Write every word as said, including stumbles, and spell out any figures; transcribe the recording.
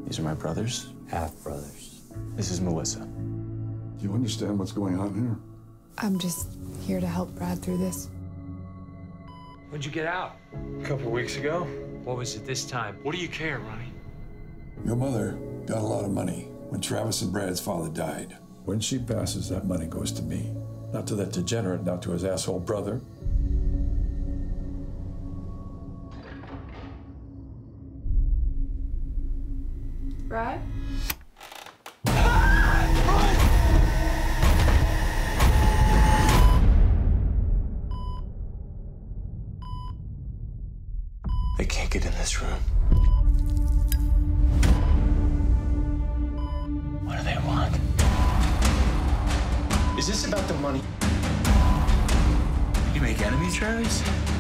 These are my brothers. Half-brothers. This is Melissa. Do you understand what's going on here? I'm just here to help Brad through this. When'd you get out? A couple weeks ago. What was it this time? What do you care, Ronnie? Your mother got a lot of money when Travis and Brad's father died. When she passes, that money goes to me. Not to that degenerate, not to his asshole brother. Brad? They can't get in this room. What do they want? Is this about the money? You make enemies, Travis?